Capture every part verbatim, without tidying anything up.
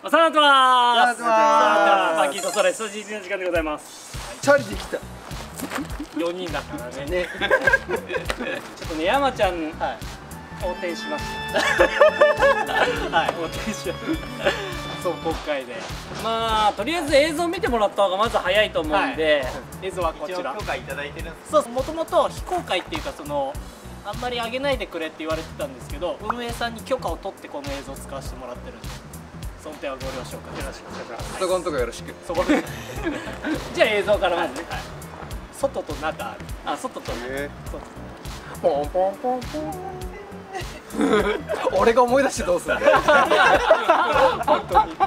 お世話になってます。 お世話になってます。 バキとそれ数字いちの時間でございます。 チャリできた。 よにんだからね。ねちょっとね、山ちゃん、はい、横転しました。はい、横転しました。そう、国会で。まあ、とりあえず映像見てもらった方がまず早いと思うんで、はい、映像はこちら。許可いただいてるんです。そう、もともと非公開っていうか、その。あんまり上げないでくれって言われてたんですけど、運営さんに許可を取ってこの映像を使わせてもらってるんで、その点はご了承かよろしくお願いします。 そこのとこよろしく。 そこでじゃあ映像からまずね、はい、外と中ある。あ、外と中、えー、ポンポンポンポン俺が思い出してどうするんだよ本当に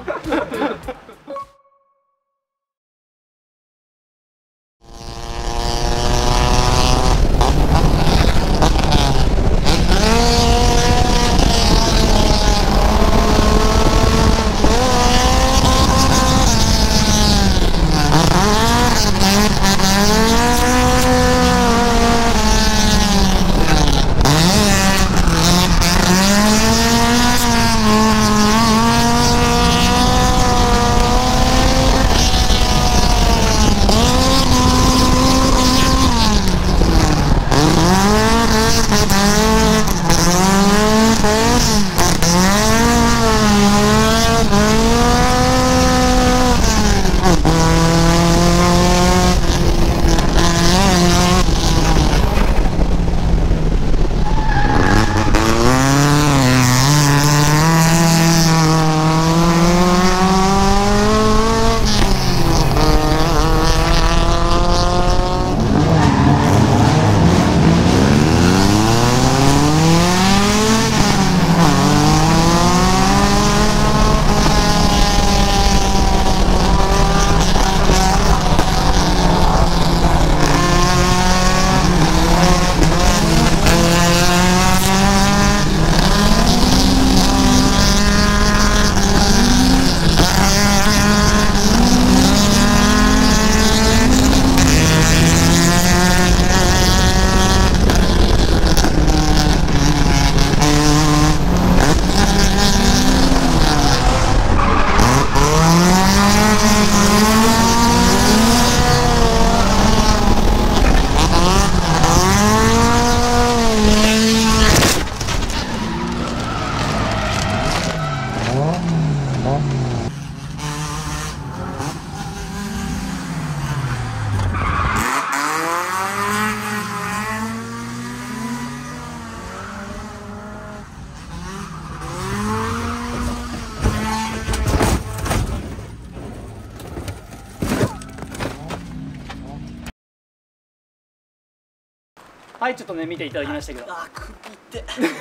はい、ちょっとね見ていただきましたけど、あ、首って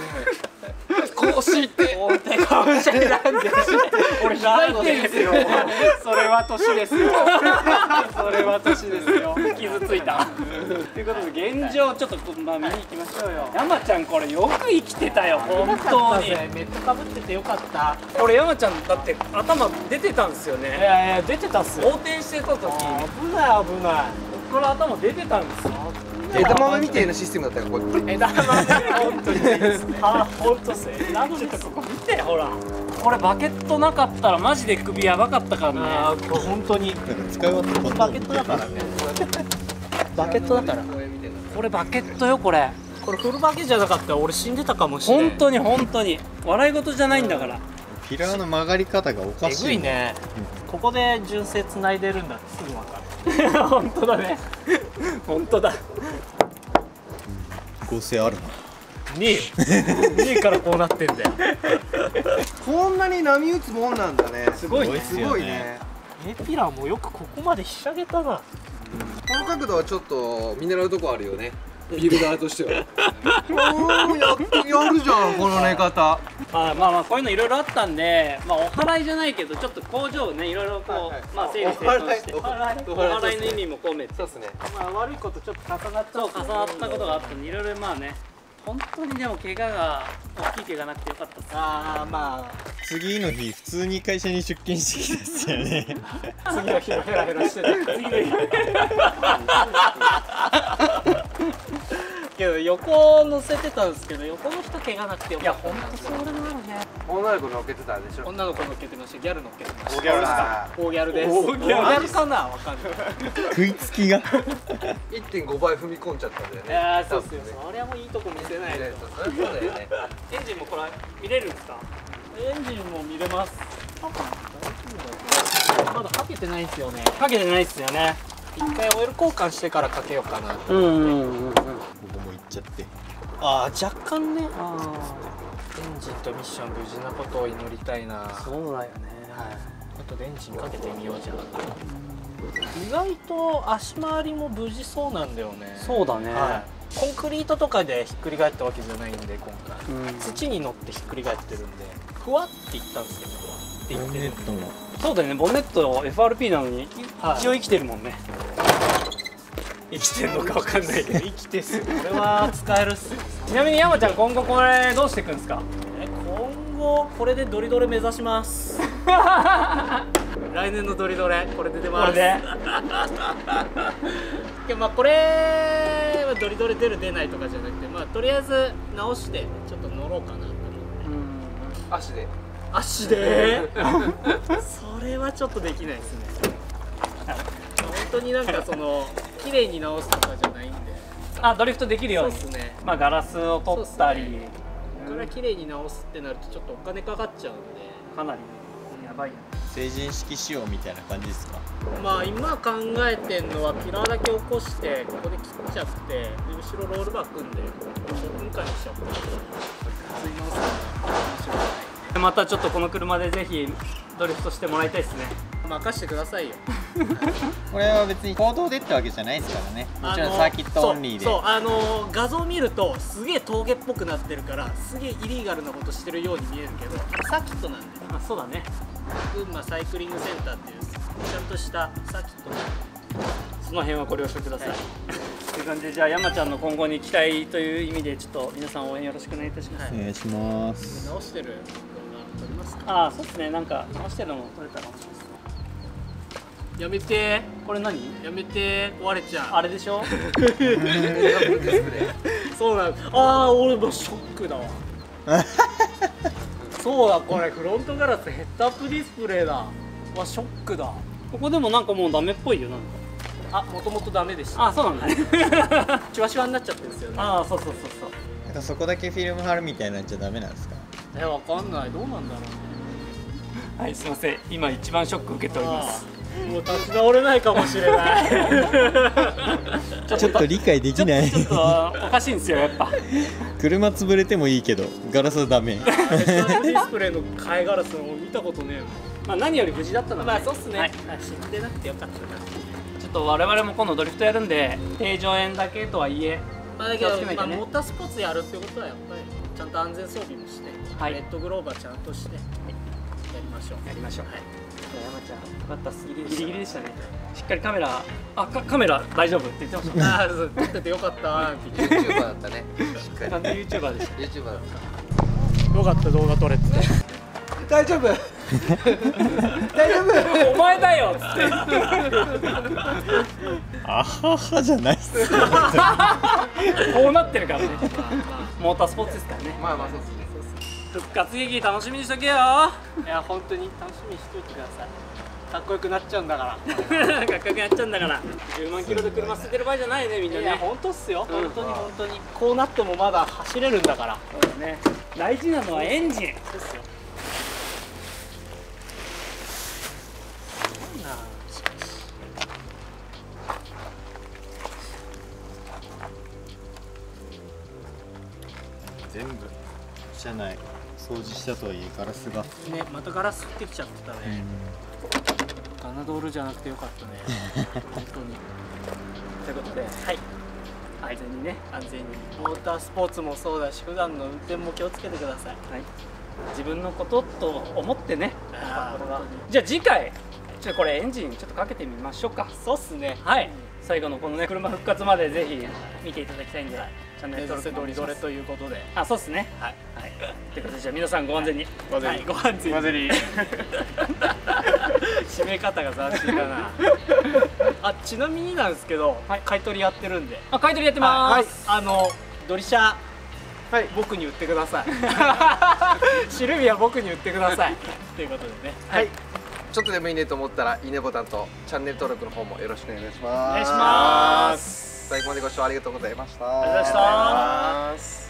腰って腰なんで俺膝痛いですよ。それは年ですよ。それは年ですよ。傷ついたということで現状ちょっとまあ見に行きましょうよ。山ちゃんこれよく生きてたよ本当に。メットかぶっててよかった。これ山ちゃんだって頭出てたんですよね。いやいや出てたっすよ。横転してた時危ない危ない。ここから頭出てたんですよ。 枝豆みたいなシステムだったよここ。 枝豆本当にあ、本当っすね。なんちょっとここ見てほら。これバケットなかったらマジで首やばかったからね。あ、これ本当に使い終わったバケットだからね。バケットだから。これバケットよこれ。これフルバケじゃなかったら俺死んでたかもしれない。本当に本当に笑い事じゃないんだから。 ピラーの曲がり方がおかしい。 えぐいね。ここで純正つないでるんだってすぐ分かる。本当だね。本当だ。 合成あるな。 ねえよ。ねえからこうなってんだよ。 こんなに波打つもんなんだね。 すごいね。 すごいね。 エピラーもよくここまでひしゃげたな。 この角度はちょっと見習うとこあるよね。ビルダーとしては。おお、やってやるじゃんこの寝方。 まあまあまあこういうのいろいろあったんで、まあお祓いじゃないけどちょっと工場をねいろいろこうまあ整理整頓して、お祓いの意味も込めて、そうですね。まあ悪いことちょっと重なっちゃう重なったことがあったんでいろいろまあね。本当にでも怪我が大きい怪我なくてよかったっす。ああまあ次の日普通に会社に出勤してきたっすよね。 次の日もヘラヘラしてた。次の日けど横乗せてたんですけど、横の人怪我なくてよかった。いや、ほんとそれもあるね。 女の子乗っけてたでしょ。 女の子乗っけてました。ギャル乗っけてました。 大ギャルですか。 大ギャルです。 大ギャル大ギャルかな、わかんない。 食いつきがいってんご 倍踏み込んじゃったんだよね。 いやー、そうっすよ。そりゃもういいとこ見せないと。 そりゃそうだよね。 エンジンもこれ見れるんですか？エンジンも見れます。まだかけてないんですよね。かけてないっすよね。一回オイル交換してからかけようかな。うんうんうんうん。 ここも行っちゃって。 ああ、若干ね。ああ。エンジンとミッション無事なことを祈りたいな。そうだよね。はい。あとでエンジンかけてみようじゃん。意外と足回りも無事そうなんだよね。そうだね。はい、コンクリートとかでひっくり返ったわけじゃないんで今回、うん、土に乗ってひっくり返ってるんでふわっていったんですけど、ふわっていってるんで。そうだよね、ボンネット エフアールピー なのに一応生きてるもんね。はい、生きてるのかわかんないけど生きてっすよ。これは使えるっす。ちなみに山ちゃん今後これどうしていくんですか？え、今後これでドリドレ目指します。来年のドリドレこれで出ます。これでいや、まあこれはドリドレ出る出ないとかじゃなくて、まあとりあえず直してちょっと乗ろうかなと思って。 足で足でそれはちょっとできないですね。本当になんかその綺麗に直すとかじゃないんで。あ、ドリフトできるように。そうですね。まあガラスを取ったり、これは綺麗に直すってなるとちょっとお金かかっちゃうんで、かなりやばいよね。 成人式仕様みたいな感じですか？ まあ今考えてんのはピラーだけ起こしてここで切っちゃって、で後ろロールバー組んでごふんかんにしちゃおうかな。吸い直すのまたちょっとこの車でぜひドリフトしてもらいたいですね。任してくださいよ。 これは別に公道でってわけじゃないですからね。もちろんサーキットオンリーで。 そう、あの画像見るとすげえ峠っぽくなってるからすげえイリーガルなことしてるように見えるけど、サーキットなんで。あ、そうだね。群馬サイクリングセンターっていうちゃんとしたサーキットなんで、その辺はご了承ください。という感じで、じゃあ山ちゃんの今後に期待という意味でちょっと皆さん応援よろしくお願いいたします。 お願いします。 直してる動画撮りますか？ああ、そうですね。なんか直してるのも撮れたら面白いです。やめて。これ何？やめて。壊れちゃう。あれでしょ？そうなん。ああ、俺もショックだわ。そうだ、これフロントガラスヘッドアップディスプレイだ。わ、ショックだ。ここでもなんかもうダメっぽいよ。なんか。あ、もともとダメでした。あ、そうなんだね。シワシワになっちゃってるんですよね。ああ、そうそうそうそう。 なんかそこだけフィルム貼るみたいなんじゃダメなんですか？え、わかんない。どうなんだろう。はい、すみません。今一番ショック受けております。もう立ち直れないかもしれない。ちょっと理解できない。ちょっとおかしいんですよ、やっぱ。車潰れてもいいけどガラスはダメ。ディスプレイの替えガラスを見たことねえよ。まあ何より無事だったので、まあそうっすね。はい、死んでなくてよかったな。ちょっと我々も今度ドリフトやるんで、平常円だけとはいえ、まあだけどモータースポーツやるってことはやっぱりちゃんと安全装備もして、はい、レッドグローバーちゃんとして、はい、やりましょう。やりましょう。はい。山ちゃん、よかったっす。ギリギリでしたね。しっかりカメラ、あ、かカメラ大丈夫って言ってました。ああ、そう、撮っててよかったーって。ユーチューバーだったね。しっかり。完全ユーチューバーでした。ユーチューバーだった。よかった動画撮れて。大丈夫。大丈夫。お前だよっつって。あははじゃないっすよ。こうなってるからね。モータースポーツですからね。まあまあそうですね。復活劇楽しみにしとけよ。いや本当に楽しみにしといてください。かっこよくなっちゃうんだから。かっこよくなっちゃうんだから。じゅうまんキロで車捨ててる場合じゃないね、みんなね。いや本当っすよ。本当に本当に。こうなってもまだ走れるんだから。そうですね。大事なのはエンジン。そうっすよ。全部車内掃除したとはいえガラスがね、またガラス降ってきちゃってたね。ガナドールじゃなくてよかったね。本当に。ということで、はい、安全にね、安全にモータースポーツもそうだし普段の運転も気をつけてください。はい、自分のことと思ってね。あー、じゃあ次回ちょっとこれエンジンちょっとかけてみましょうか。そうっすね。はい、最後のこのね車復活までぜひ見ていただきたいんで、チャンネル登録ドリドレということで。あ、そうっすね。はい、はい、ということでじゃあ皆さんご安全に。ご安全に。ご安全に。締め方が斬新だな。あ、ちなみになんですけど、買い取りやってるんで。あ、買い取りやってます。あのドリシャ、 はい、 僕に売ってください。シルビア僕に売ってください。ということでね。 はい。ちょっとでもいいねと思ったらいいねボタンとチャンネル登録の方もよろしくお願いします。 お願いします。 最後までご視聴ありがとうございました。 ありがとうございました。